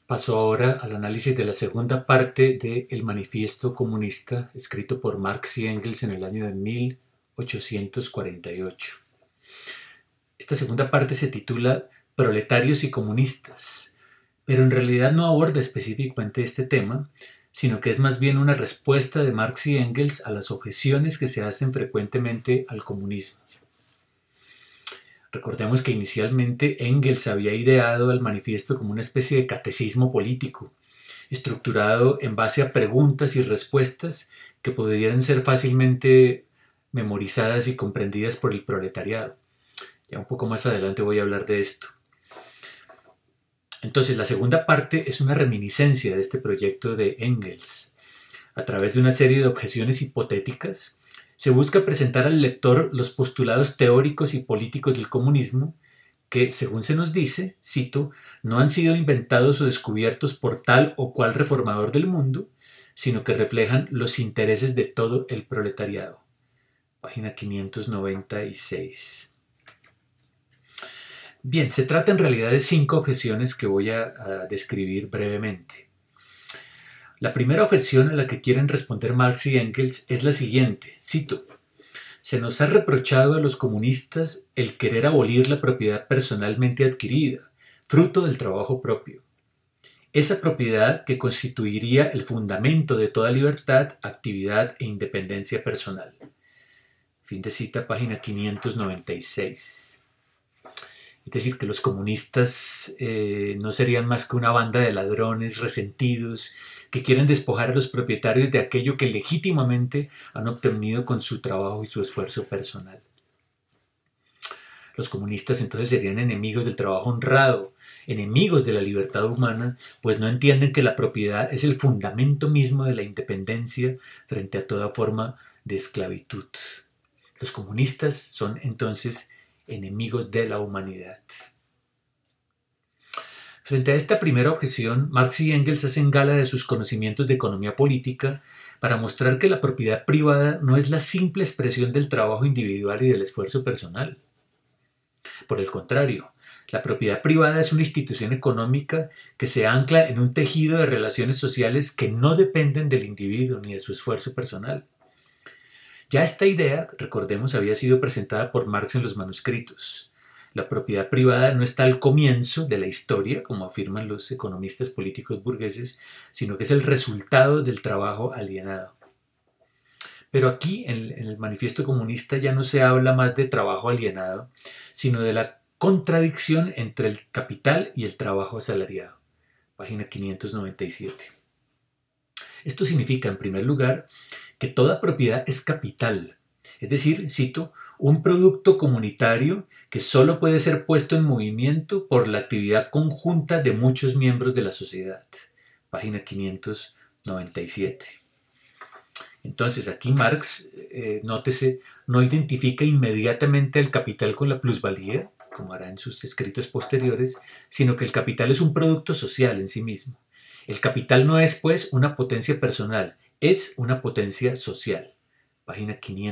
Paso ahora al análisis de la segunda parte de El Manifiesto Comunista, escrito por Marx y Engels en el año de 1848. Esta segunda parte se titula Proletarios y Comunistas, pero en realidad no aborda específicamente este tema, sino que es más bien una respuesta de Marx y Engels a las objeciones que se hacen frecuentemente al comunismo. Recordemos que inicialmente Engels había ideado el manifiesto como una especie de catecismo político, estructurado en base a preguntas y respuestas que podrían ser fácilmente memorizadas y comprendidas por el proletariado. Ya un poco más adelante voy a hablar de esto. Entonces, la segunda parte es una reminiscencia de este proyecto de Engels. A través de una serie de objeciones hipotéticas, se busca presentar al lector los postulados teóricos y políticos del comunismo que, según se nos dice, cito, no han sido inventados o descubiertos por tal o cual reformador del mundo, sino que reflejan los intereses de todo el proletariado. Página 596. Bien, se trata en realidad de 5 objeciones que voy a describir brevemente. La primera objeción a la que quieren responder Marx y Engels es la siguiente, cito, se nos ha reprochado a los comunistas el querer abolir la propiedad personalmente adquirida, fruto del trabajo propio. Esa propiedad que constituiría el fundamento de toda libertad, actividad e independencia personal. Fin de cita, página 596. Es decir, que los comunistas no serían más que una banda de ladrones resentidos que quieren despojar a los propietarios de aquello que legítimamente han obtenido con su trabajo y su esfuerzo personal. Los comunistas entonces serían enemigos del trabajo honrado, enemigos de la libertad humana, pues no entienden que la propiedad es el fundamento mismo de la independencia frente a toda forma de esclavitud. Los comunistas son entonces enemigos de la humanidad. Frente a esta primera objeción, Marx y Engels hacen gala de sus conocimientos de economía política para mostrar que la propiedad privada no es la simple expresión del trabajo individual y del esfuerzo personal. Por el contrario, la propiedad privada es una institución económica que se ancla en un tejido de relaciones sociales que no dependen del individuo ni de su esfuerzo personal. Ya esta idea, recordemos, había sido presentada por Marx en los manuscritos. La propiedad privada no está al comienzo de la historia, como afirman los economistas políticos burgueses, sino que es el resultado del trabajo alienado. Pero aquí, en el Manifiesto Comunista, ya no se habla más de trabajo alienado, sino de la contradicción entre el capital y el trabajo asalariado. Página 597. Esto significa, en primer lugar, que toda propiedad es capital, es decir, cito, un producto comunitario que solo puede ser puesto en movimiento por la actividad conjunta de muchos miembros de la sociedad. Página 597. Entonces, aquí Marx, nótese, no identifica inmediatamente el capital con la plusvalía, como hará en sus escritos posteriores, sino que el capital es un producto social en sí mismo. El capital no es, pues, una potencia personal, es una potencia social. Página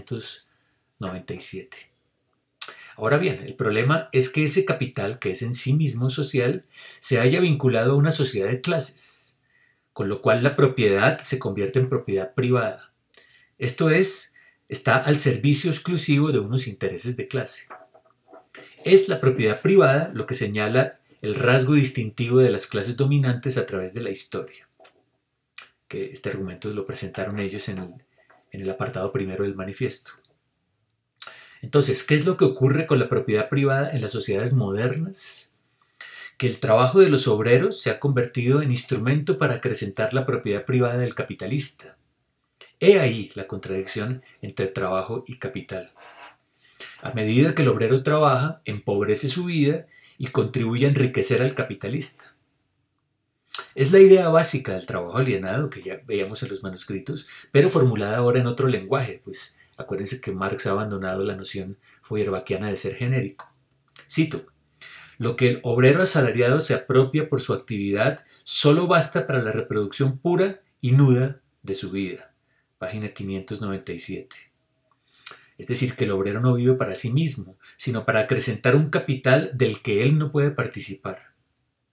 597. Ahora bien, el problema es que ese capital, que es en sí mismo social, se haya vinculado a una sociedad de clases, con lo cual la propiedad se convierte en propiedad privada. Esto es, está al servicio exclusivo de unos intereses de clase. Es la propiedad privada lo que señala el rasgo distintivo de las clases dominantes a través de la historia. Que este argumento lo presentaron ellos en el apartado primero del manifiesto. Entonces, ¿qué es lo que ocurre con la propiedad privada en las sociedades modernas? Que el trabajo de los obreros se ha convertido en instrumento para acrecentar la propiedad privada del capitalista. He ahí la contradicción entre trabajo y capital. A medida que el obrero trabaja, empobrece su vida y contribuye a enriquecer al capitalista. Es la idea básica del trabajo alienado que ya veíamos en los manuscritos, pero formulada ahora en otro lenguaje, pues acuérdense que Marx ha abandonado la noción feuerbachana de ser genérico. Cito, lo que el obrero asalariado se apropia por su actividad solo basta para la reproducción pura y nuda de su vida. Página 597. Es decir, que el obrero no vive para sí mismo, sino para acrecentar un capital del que él no puede participar.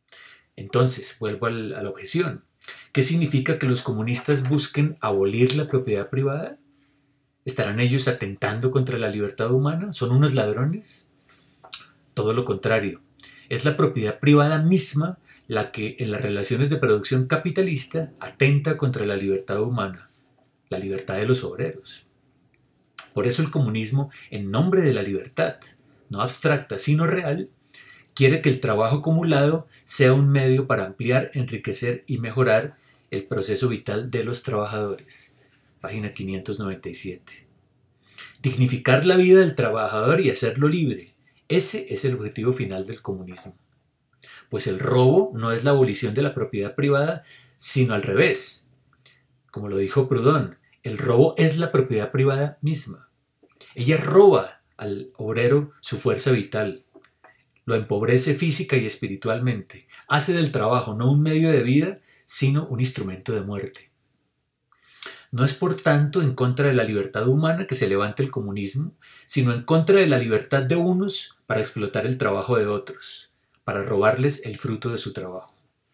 Entonces, vuelvo a la objeción. ¿Qué significa que los comunistas busquen abolir la propiedad privada? ¿Estarán ellos atentando contra la libertad humana? ¿Son unos ladrones? Todo lo contrario. Es la propiedad privada misma la que en las relaciones de producción capitalista atenta contra la libertad humana, la libertad de los obreros. Por eso el comunismo, en nombre de la libertad, no abstracta sino real, quiere que el trabajo acumulado sea un medio para ampliar, enriquecer y mejorar el proceso vital de los trabajadores. Página 597. Dignificar la vida del trabajador y hacerlo libre. Ese es el objetivo final del comunismo. Pues el robo no es la abolición de la propiedad privada, sino al revés. Como lo dijo Proudhon, el robo es la propiedad privada misma. Ella roba al obrero su fuerza vital, lo empobrece física y espiritualmente, hace del trabajo no un medio de vida, sino un instrumento de muerte. No es por tanto en contra de la libertad humana que se levanta el comunismo, sino en contra de la libertad de unos para explotar el trabajo de otros, para robarles el fruto de su trabajo.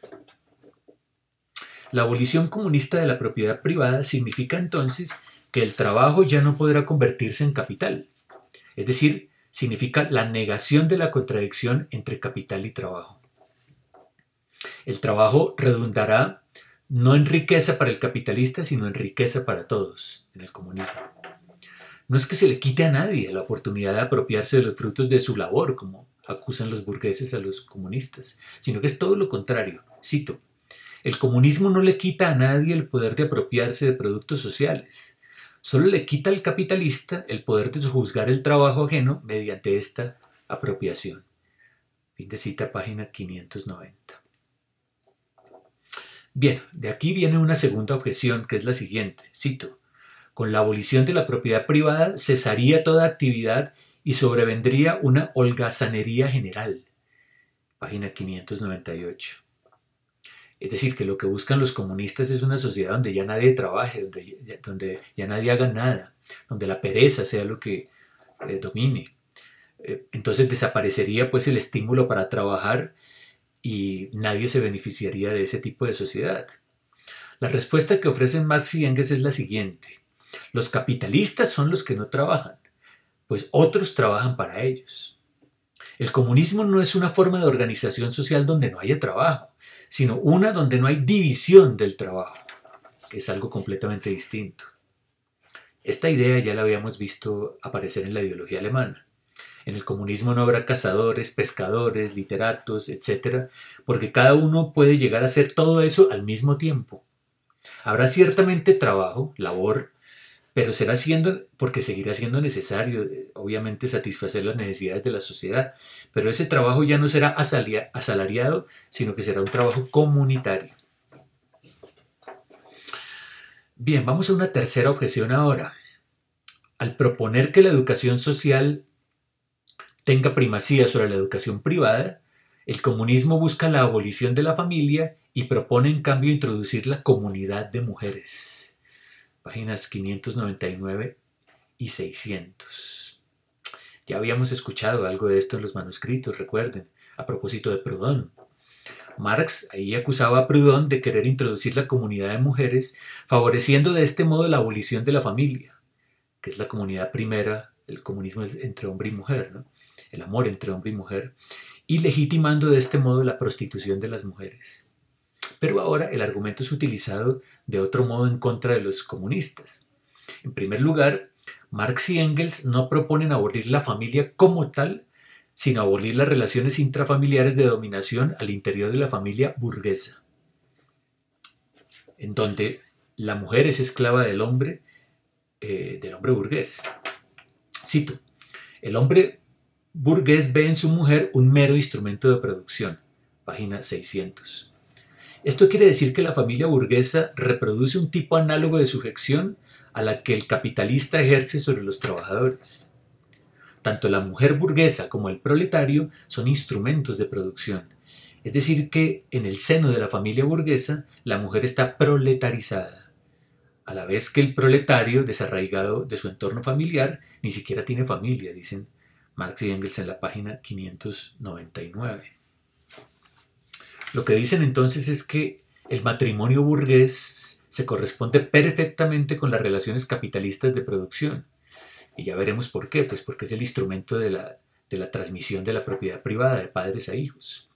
La abolición comunista de la propiedad privada significa entonces que el trabajo ya no podrá convertirse en capital, es decir, significa la negación de la contradicción entre capital y trabajo. El trabajo redundará no en riqueza para el capitalista, sino en riqueza para todos, en el comunismo. No es que se le quite a nadie la oportunidad de apropiarse de los frutos de su labor, como acusan los burgueses a los comunistas, sino que es todo lo contrario. Cito: el comunismo no le quita a nadie el poder de apropiarse de productos sociales. Solo le quita al capitalista el poder de sojuzgar el trabajo ajeno mediante esta apropiación. Fin de cita, página 590. Bien, de aquí viene una segunda objeción, que es la siguiente. Cito: con la abolición de la propiedad privada cesaría toda actividad y sobrevendría una holgazanería general. Página 598. Es decir, que lo que buscan los comunistas es una sociedad donde ya nadie trabaje, donde ya nadie haga nada, donde la pereza sea lo que domine. Entonces desaparecería pues el estímulo para trabajar y nadie se beneficiaría de ese tipo de sociedad. La respuesta que ofrecen Marx y Engels es la siguiente: los capitalistas son los que no trabajan, pues otros trabajan para ellos. El comunismo no es una forma de organización social donde no haya trabajo, sino una donde no hay división del trabajo, que es algo completamente distinto. Esta idea ya la habíamos visto aparecer en la ideología alemana. En el comunismo no habrá cazadores, pescadores, literatos, etc., porque cada uno puede llegar a hacer todo eso al mismo tiempo. Habrá ciertamente trabajo, labor, pero porque seguirá siendo necesario, obviamente, satisfacer las necesidades de la sociedad, pero ese trabajo ya no será asalariado, sino que será un trabajo comunitario. Bien, vamos a una tercera objeción ahora. Al proponer que la educación social tenga primacía sobre la educación privada, el comunismo busca la abolición de la familia y propone en cambio introducir la comunidad de mujeres. Páginas 599 y 600. Ya habíamos escuchado algo de esto en los manuscritos, recuerden, a propósito de Proudhon. Marx ahí acusaba a Proudhon de querer introducir la comunidad de mujeres, favoreciendo de este modo la abolición de la familia, que es la comunidad primera. El comunismo es entre hombre y mujer, ¿no? El amor entre hombre y mujer, y legitimando de este modo la prostitución de las mujeres. Pero ahora el argumento es utilizado de otro modo en contra de los comunistas. En primer lugar, Marx y Engels no proponen abolir la familia como tal, sino abolir las relaciones intrafamiliares de dominación al interior de la familia burguesa, en donde la mujer es esclava del hombre burgués. Cito: el hombre burgués ve en su mujer un mero instrumento de producción. Página 600. Esto quiere decir que la familia burguesa reproduce un tipo análogo de sujeción a la que el capitalista ejerce sobre los trabajadores. Tanto la mujer burguesa como el proletario son instrumentos de producción. Es decir, que en el seno de la familia burguesa la mujer está proletarizada, a la vez que el proletario, desarraigado de su entorno familiar, ni siquiera tiene familia, dicen Marx y Engels en la página 599. Lo que dicen entonces es que el matrimonio burgués se corresponde perfectamente con las relaciones capitalistas de producción. Y ya veremos por qué, pues porque es el instrumento de la transmisión de la propiedad privada de padres a hijos.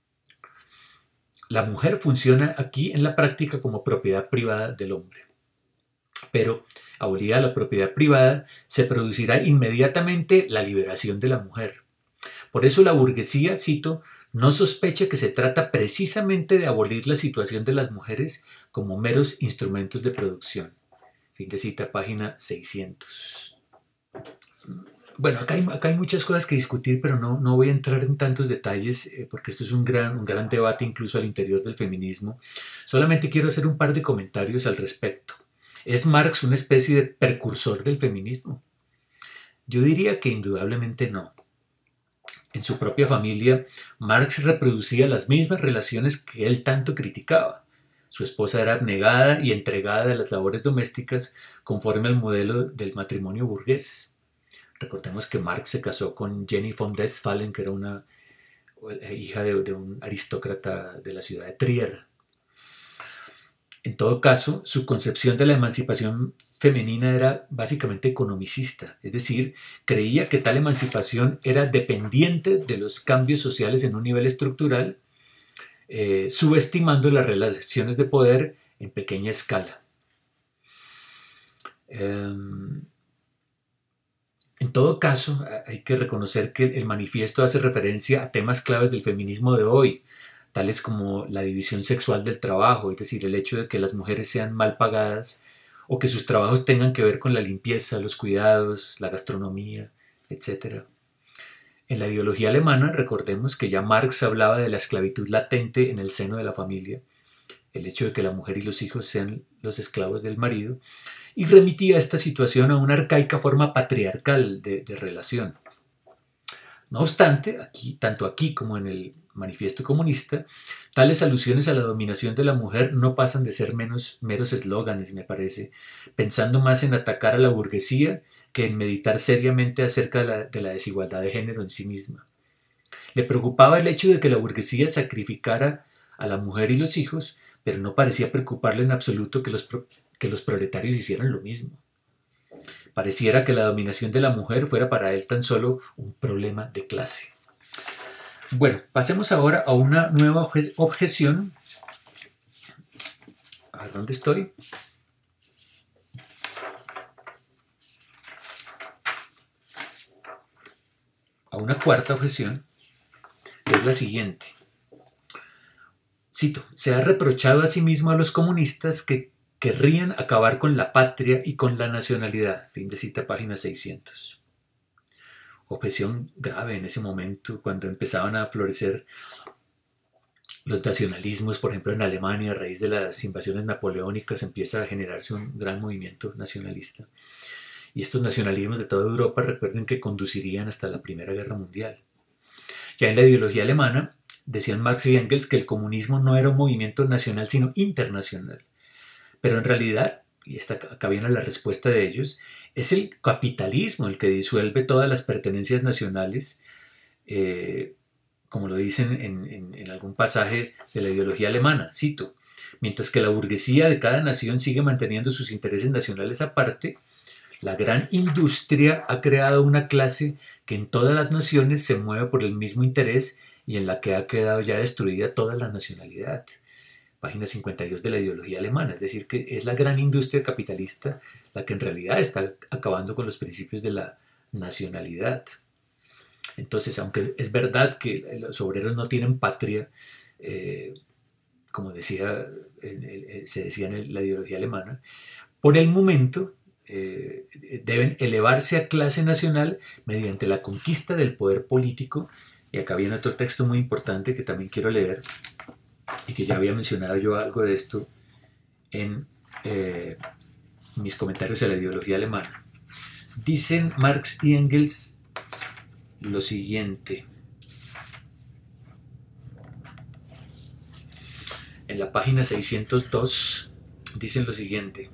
La mujer funciona aquí en la práctica como propiedad privada del hombre. Pero, abolida la propiedad privada, se producirá inmediatamente la liberación de la mujer. Por eso la burguesía, cito, no sospecha que se trata precisamente de abolir la situación de las mujeres como meros instrumentos de producción. Fin de cita, página 600. Bueno, acá hay muchas cosas que discutir, pero no voy a entrar en tantos detalles porque esto es un gran debate incluso al interior del feminismo. Solamente quiero hacer un par de comentarios al respecto. ¿Es Marx una especie de precursor del feminismo? Yo diría que indudablemente no. En su propia familia, Marx reproducía las mismas relaciones que él tanto criticaba. Su esposa era abnegada y entregada a las labores domésticas conforme al modelo del matrimonio burgués. Recordemos que Marx se casó con Jenny von Westphalen, que era una hija de un aristócrata de la ciudad de Trier. En todo caso, su concepción de la emancipación femenina era básicamente economicista, es decir, creía que tal emancipación era dependiente de los cambios sociales en un nivel estructural, subestimando las relaciones de poder en pequeña escala. En todo caso, hay que reconocer que el manifiesto hace referencia a temas claves del feminismo de hoy, tales como la división sexual del trabajo, es decir, el hecho de que las mujeres sean mal pagadas o que sus trabajos tengan que ver con la limpieza, los cuidados, la gastronomía, etc. En la ideología alemana, recordemos que ya Marx hablaba de la esclavitud latente en el seno de la familia, el hecho de que la mujer y los hijos sean los esclavos del marido, y remitía esta situación a una arcaica forma patriarcal de relación. No obstante, tanto aquí como en el Manifiesto Comunista, tales alusiones a la dominación de la mujer no pasan de ser meros eslóganes, me parece, pensando más en atacar a la burguesía que en meditar seriamente acerca de la desigualdad de género en sí misma. Le preocupaba el hecho de que la burguesía sacrificara a la mujer y los hijos, pero no parecía preocuparle en absoluto que los proletarios hicieran lo mismo. Pareciera que la dominación de la mujer fuera para él tan solo un problema de clase. Bueno, pasemos ahora a una nueva objeción. A ver, ¿dónde estoy? A una cuarta objeción, que es la siguiente. Cito, se ha reprochado a sí mismo a los comunistas que querrían acabar con la patria y con la nacionalidad. Fin de cita, página 600. Objeción grave en ese momento, cuando empezaban a florecer los nacionalismos, por ejemplo en Alemania, a raíz de las invasiones napoleónicas, empieza a generarse un gran movimiento nacionalista. Y estos nacionalismos de toda Europa, recuerden que conducirían hasta la Primera Guerra Mundial. Ya en la ideología alemana, decían Marx y Engels que el comunismo no era un movimiento nacional, sino internacional. Pero en realidad, y acá viene la respuesta de ellos, es el capitalismo el que disuelve todas las pertenencias nacionales, como lo dicen en algún pasaje de la ideología alemana, cito, mientras que la burguesía de cada nación sigue manteniendo sus intereses nacionales aparte, la gran industria ha creado una clase que en todas las naciones se mueve por el mismo interés y en la que ha quedado ya destruida toda la nacionalidad. Página 52 de la ideología alemana, es decir, que es la gran industria capitalista la que en realidad está acabando con los principios de la nacionalidad. Entonces, aunque es verdad que los obreros no tienen patria, como se decía en la ideología alemana, por el momento deben elevarse a clase nacional mediante la conquista del poder político. Y acá viene otro texto muy importante que también quiero leer, y que ya había mencionado yo algo de esto en mis comentarios a la ideología alemana. Dicen Marx y Engels lo siguiente. En la página 602 dicen lo siguiente.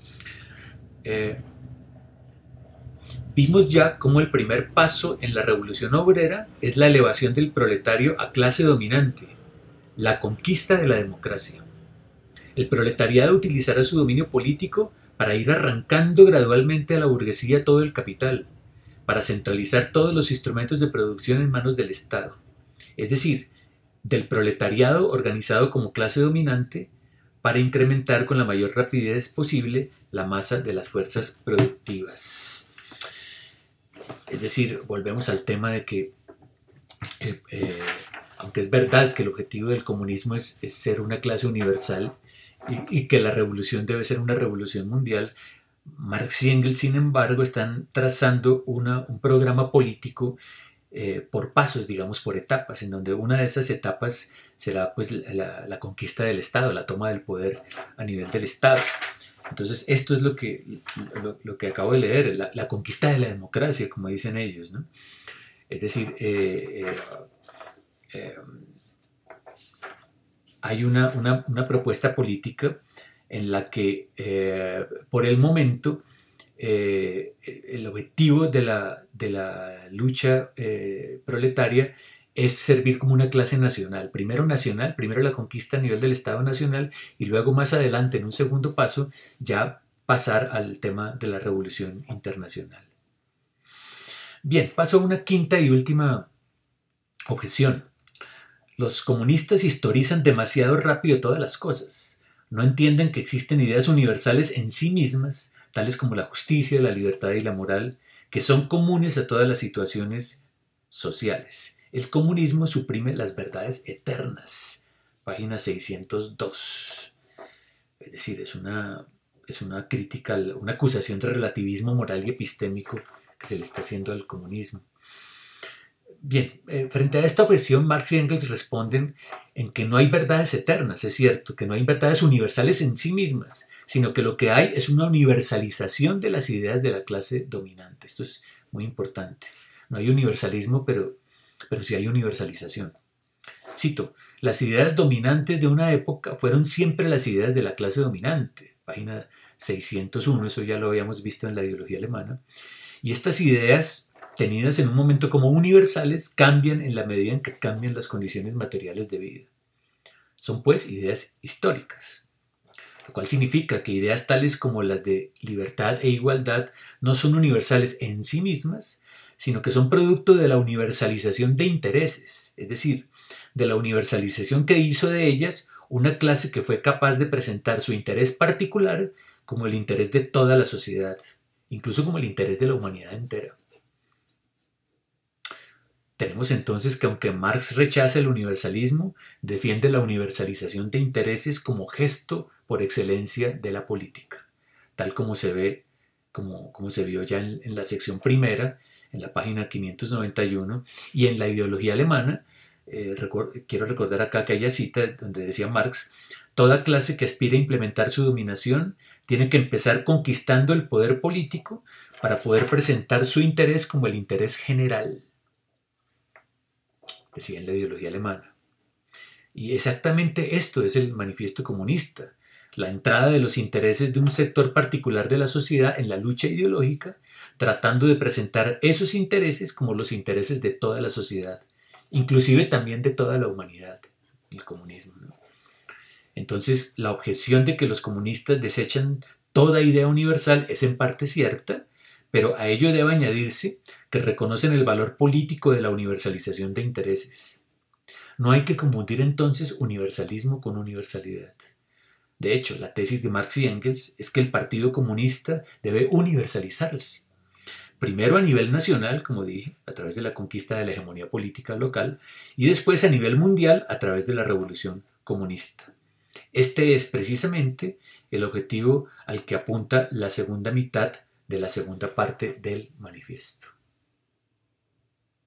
Vimos ya cómo el primer paso en la revolución obrera es la elevación del proletario a clase dominante. la conquista de la democracia. El proletariado utilizará su dominio político para ir arrancando gradualmente a la burguesía todo el capital, para centralizar todos los instrumentos de producción en manos del Estado, es decir, del proletariado organizado como clase dominante, para incrementar con la mayor rapidez posible la masa de las fuerzas productivas. Es decir, volvemos al tema de que, aunque es verdad que el objetivo del comunismo es ser una clase universal y que la revolución debe ser una revolución mundial, Marx y Engels, sin embargo, están trazando un programa político por pasos, digamos, por etapas, en donde una de esas etapas será pues la conquista del Estado, la toma del poder a nivel del Estado. Entonces, esto es lo que acabo de leer, la conquista de la democracia, como dicen ellos, ¿no? Es decir, hay una propuesta política en la que, por el momento, el objetivo de la lucha proletaria es servir como una clase nacional, primero la conquista a nivel del Estado nacional y luego más adelante, en un segundo paso, ya pasar al tema de la revolución internacional. Bien, paso a una quinta y última objeción. Los comunistas historizan demasiado rápido todas las cosas. No entienden que existen ideas universales en sí mismas, tales como la justicia, la libertad y la moral, que son comunes a todas las situaciones sociales. El comunismo suprime las verdades eternas. Página 602. Es decir, es una crítica, una acusación de relativismo moral y epistémico que se le está haciendo al comunismo. Bien, frente a esta objeción, Marx y Engels responden en que no hay verdades eternas, es cierto, que no hay verdades universales en sí mismas, sino que lo que hay es una universalización de las ideas de la clase dominante. Esto es muy importante. No hay universalismo, pero sí hay universalización. Cito, las ideas dominantes de una época fueron siempre las ideas de la clase dominante. Página 601, eso ya lo habíamos visto en la ideología alemana. Y estas ideas, tenidas en un momento como universales, cambian en la medida en que cambian las condiciones materiales de vida. Son pues ideas históricas, lo cual significa que ideas tales como las de libertad e igualdad no son universales en sí mismas, sino que son producto de la universalización de intereses, es decir, de la universalización que hizo de ellas una clase que fue capaz de presentar su interés particular como el interés de toda la sociedad, incluso como el interés de la humanidad entera. Tenemos entonces que aunque Marx rechaza el universalismo, defiende la universalización de intereses como gesto por excelencia de la política, tal como se ve, como se vio ya en la sección primera, en la página 591, y en la ideología alemana. Quiero recordar acá aquella cita donde decía Marx: toda clase que aspire a implementar su dominación tiene que empezar conquistando el poder político para poder presentar su interés como el interés general, decía en la ideología alemana. Y exactamente esto es el manifiesto comunista: la entrada de los intereses de un sector particular de la sociedad en la lucha ideológica, tratando de presentar esos intereses como los intereses de toda la sociedad, inclusive también de toda la humanidad, el comunismo, ¿no? Entonces, la objeción de que los comunistas desechan toda idea universal es en parte cierta, pero a ello debe añadirse que reconocen el valor político de la universalización de intereses. No hay que confundir entonces universalismo con universalidad. De hecho, la tesis de Marx y Engels es que el Partido Comunista debe universalizarse. Primero a nivel nacional, como dije, a través de la conquista de la hegemonía política local, y después a nivel mundial a través de la revolución comunista. Este es precisamente el objetivo al que apunta la segunda mitad de la segunda parte del manifiesto.